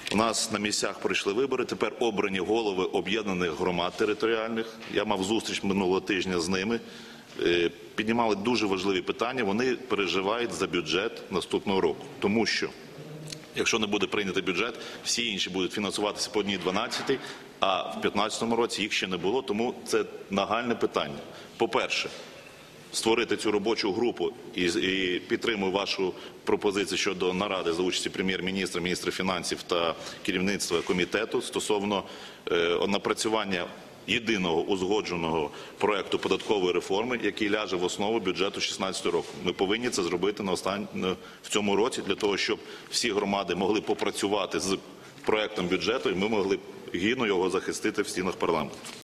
У нас на місцях пройшли вибори, тепер обрані голови об'єднаних громад територіальних. Я мав зустріч минулого тижня з ними. Піднімали дуже важливі питання, вони переживають за бюджет наступного року. Тому що, якщо не буде прийнятий бюджет, всі інші будуть фінансуватися по 1,12, а в 2015 році їх ще не було, тому це нагальне питання. По-перше, створити цю робочу групу і підтримую вашу пропозицію щодо наради за участі прем'єр-міністра, міністра фінансів та керівництва комітету стосовно напрацювання єдиного узгодженого проекту податкової реформи, який ляже в основу бюджету 2016 року. Ми повинні це зробити в цьому році для того, щоб всі громади могли попрацювати з проектом бюджету і ми могли гідно його захистити в стінах парламенту.